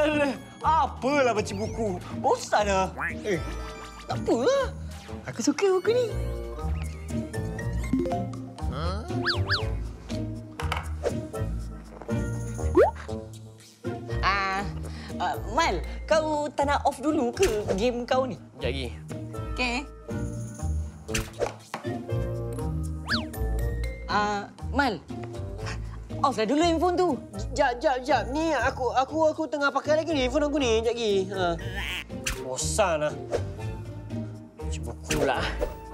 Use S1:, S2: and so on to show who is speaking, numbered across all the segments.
S1: Alah, apalah baca buku. Bosan dah. Tak apalah. Aku suka buku ni. Mal, kau tak nak off dulu ke game kau ni?
S2: Sekejap lagi.
S1: Okey. Mal. Off lah dulu handphone tu.
S2: Jap. Ni aku tengah pakai lagi ni handphone aku ni. Sekejap lagi. Bosan lah. Baca buku lah.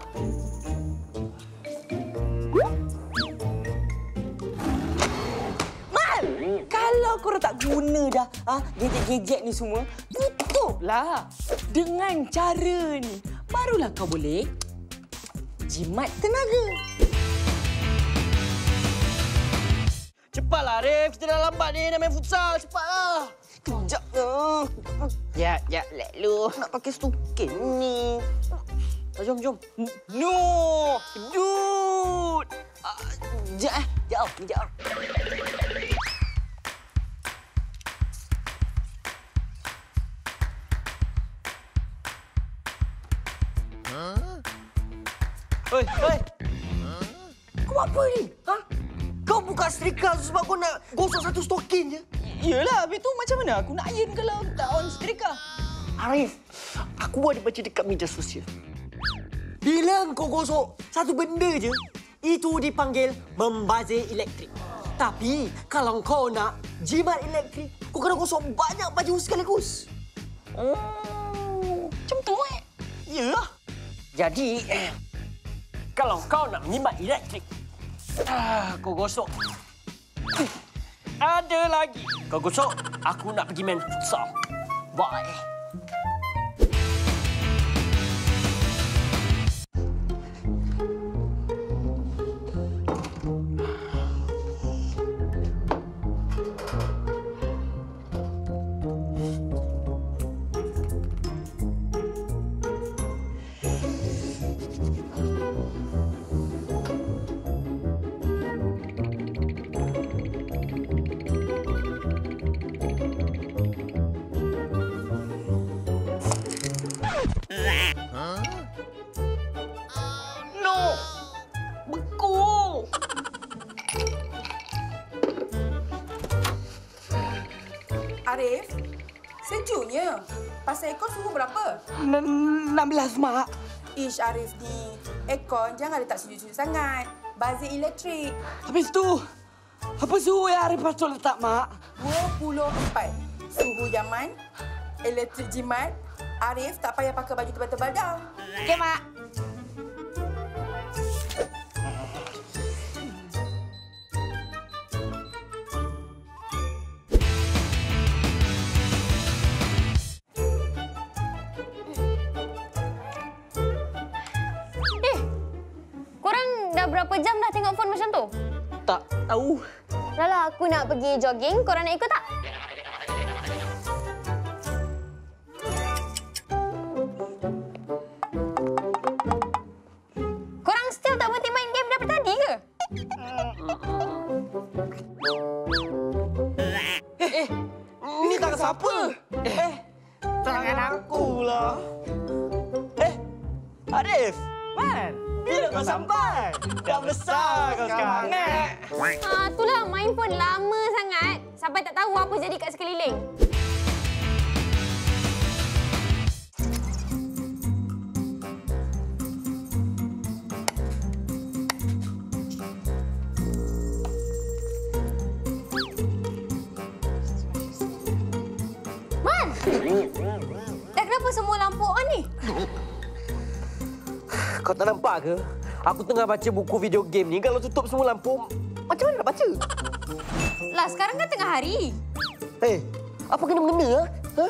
S1: Kalau kau dah tak guna dah gadget-gadget ni semua, tutuplah dengan cara ni. Barulah kau boleh jimat tenaga.
S2: Cepatlah, Arif. Kita dah lambat ni nak main futsal. Cepatlah.
S1: Kejap lah.
S2: Jap, let lu.
S1: Nak pakai stokin ni.
S2: Jom.
S1: No! Dude! Sekejap. Hei! Kau buat apa ni?
S2: Kau buka setrika sebab kau nak gosok satu stokin je?
S1: Yelah, habis tu macam mana aku nak iron kalau tak on setrika?
S2: Arif, aku ada baca dekat media sosial. Bila kau gosok satu benda je, itu dipanggil membazir elektrik. Tapi kalau kau nak jimat elektrik, kau kena gosok banyak baju sekaligus.
S1: Macam tu
S2: Yalah. Jadi, kalau kau nak menjimat elektrik, kau gosok. Ada lagi. Kau gosok, aku nak pergi main futsal. Bye.
S3: Arif, sejuknya. Pasal aircon suhu berapa?
S1: 16, Mak.
S3: Ish, Arif ni. Aircon jangan letak sejuk-sejuk sangat. Bazir elektrik.
S1: Habis tu, apa suhu yang Arif patut letak, Mak?
S3: 24. Suhu Yaman, elektrik jimat. Arif tak payah pakai baju tebal-tebal dah.
S1: Okey, Mak.
S4: Dah berapa jam dah tengok phone macam tu?
S1: Tak tahu.
S4: Lala, aku nak pergi jogging. Korang nak ikut tak? Korang still tak berhenti main game daripada tadi ke?
S2: Ini tangan siapa? Tangan aku lah.
S1: Arif! Man! Bila kau sampai? Dah besar kau sekarang.
S4: Itulah, main phone lama sangat. Sampai tak tahu apa jadi kat sekeliling. Man! Dah kenapa semua lampu on ni?
S2: Kau tak nampak ke? Aku tengah baca buku video game ni. Kalau tutup semua lampu, macam mana nak baca?
S4: Lah, sekarang kan tengah hari.
S2: Apa kena-mengena? Ha?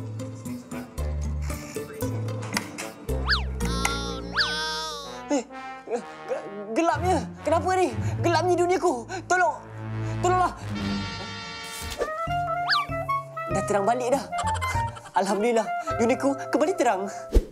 S2: Gelapnya. Kenapa ni? Gelapnya duniaku. Tolonglah. Dah terang balik dah. Alhamdulillah, duniaku kembali terang.